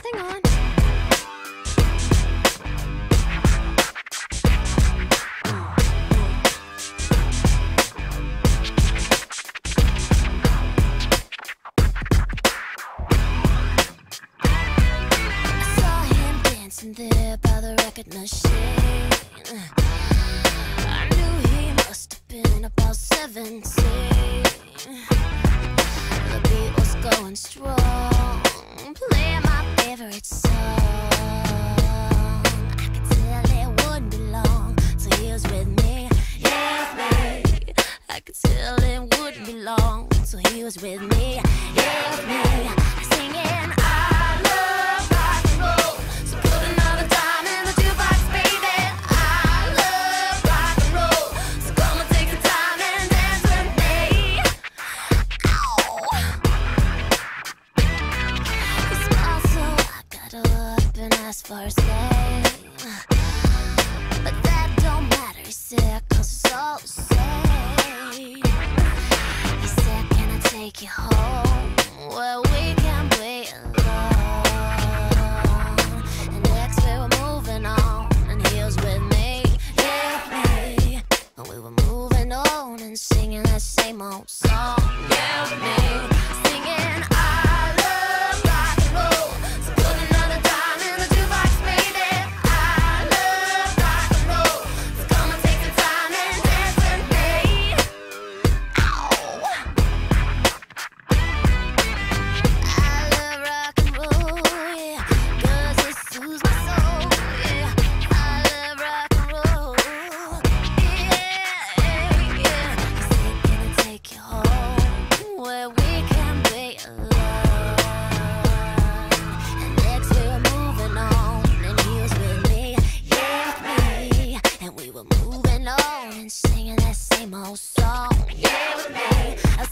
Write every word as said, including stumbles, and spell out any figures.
Hang on. I saw him dancing there by the record machine. I knew he must have been about seventeen. The beat was going strong, playing my favorite song. I could tell it wouldn't be long till he was with me, yeah, me. I could tell it wouldn't be long till he was with me, yeah, me. Singing, I love rock and roll, so put another dime in the jukebox, baby. I love rock and roll, so come and take the time and dance with me. Ow. He smiled, so I got up and asked for his name. But that don't matter, he said, cause it's all the same. He said, can I take you home where we can be alone? And next we were moving on, and he was with me, yeah, me. And we were moving on and singing that same old song, yeah, me. Singing, I love rock and roll, so put another dime in the jukebox, baby. I love rock and roll, so come and take the time and dance with me. Ow. I love rock and roll, yeah, cause it soothes my soul, yeah. I love rock and roll, yeah, yeah. He said, can I take you home where we can be alone? And next we were moving on, and he was with me, yeah, me. And we were moving on and singing that same old song, yeah, with me. I